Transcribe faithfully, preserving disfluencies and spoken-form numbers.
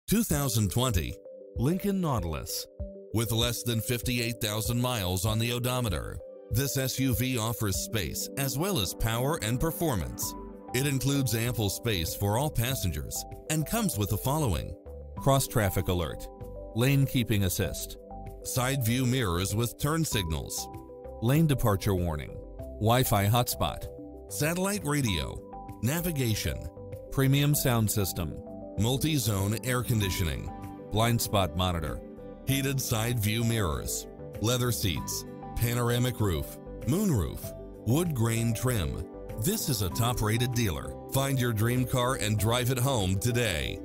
two thousand twenty Lincoln Nautilus. With less than fifty-eight thousand miles on the odometer, this S U V offers space as well as power and performance. It includes ample space for all passengers and comes with the following: cross-traffic alert, lane keeping assist, side view mirrors with turn signals, lane departure warning, Wi-Fi hotspot, satellite radio, navigation, premium sound system, multi-zone air conditioning, blind spot monitor, heated side view mirrors, leather seats, panoramic roof, moonroof, wood grain trim. This is a top-rated dealer. Find your dream car and drive it home today.